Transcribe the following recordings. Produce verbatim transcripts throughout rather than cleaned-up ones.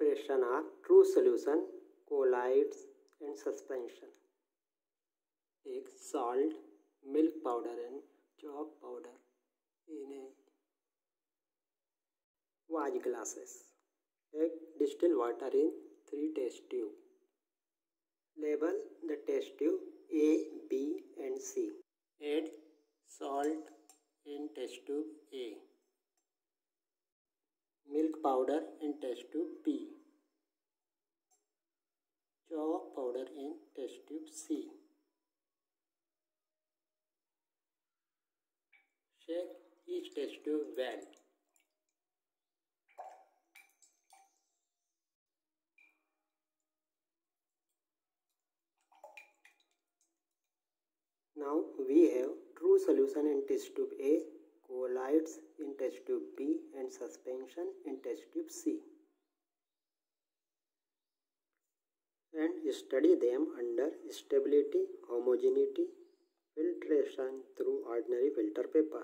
Filtration of true solution, colloids and suspension. Take salt, milk powder and chalk powder in a watch glasses. Take distilled water in three test tubes. Label the test tube A, B and C. Add salt in test tube A. Milk powder in test tube B. Chalk powder in test tube C. Shake each test tube well. Now we have true solution in test tube A, colloids in test tube B and suspension in test tube C. And study them under stability, homogeneity, filtration through ordinary filter paper.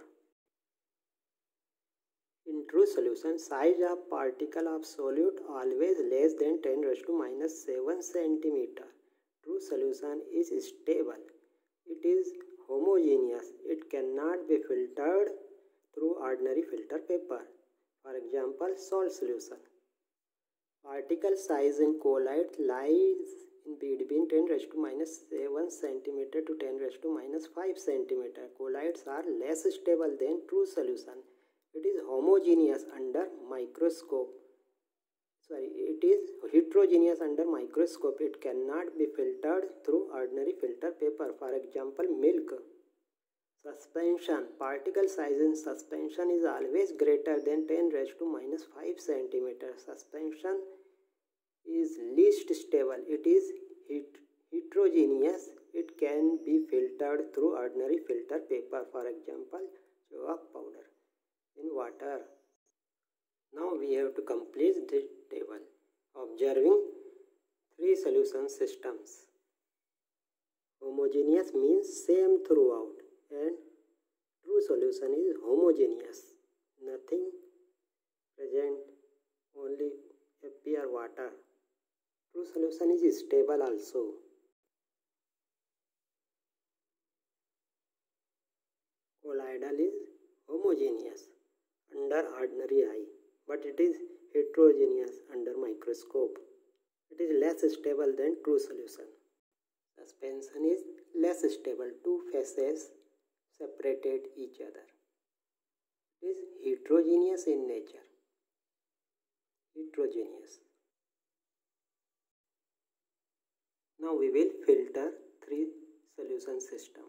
In true solution, size of particle of solute always less than ten raised to minus seven centimeter. True solution is stable. It is homogeneous. It cannot be filtered through ordinary filter paper. For example, salt solution. Particle size in colloid lies in between ten raised to minus seven centimeter to ten raised to minus five centimeter. Colloids are less stable than true solution. It is homogeneous under microscope. Sorry, it is heterogeneous under microscope. It cannot be filtered through ordinary filter paper. For example, milk. Suspension. Particle size in suspension is always greater than ten raised to minus five centimeter. Suspension is least stable. It is heterogeneous. It can be filtered through ordinary filter paper. For example, chalk powder in water. Now we have to complete this table. Observing three solution systems. Homogeneous means same throughout, and true solution is homogeneous. Nothing present, only appear water. True solution is stable also. Colloidal is homogeneous under ordinary eye, but it is heterogeneous under microscope. It is less stable than true solution. Suspension is less stable. Two phases separated each other. It is heterogeneous in nature. Heterogeneous. Now we will filter three solution system.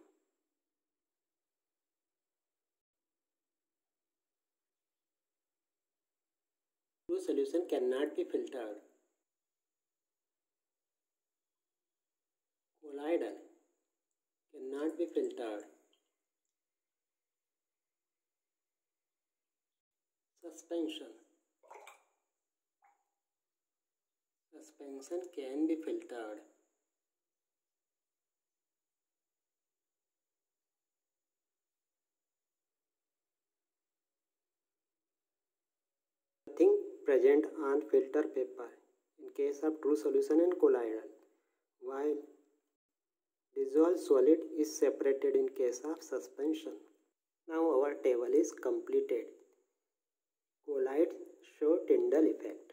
True solution cannot be filtered. Colloidal cannot be filtered. Suspension. Suspension can be filtered. Nothing present on filter paper in case of true solution and colloidal, while dissolved solid is separated in case of suspension. Now our table is completed. Colloids show Tyndall effect.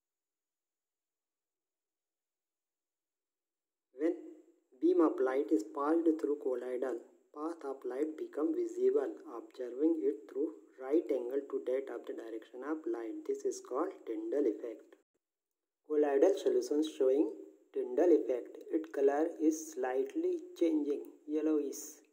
When beam of light is passed through colloidal, path of light become visible, observing it through right angle to that of the direction of light. This is called Tyndall effect. Colloidal solutions showing Tyndall effect. Its color is slightly changing, yellowish.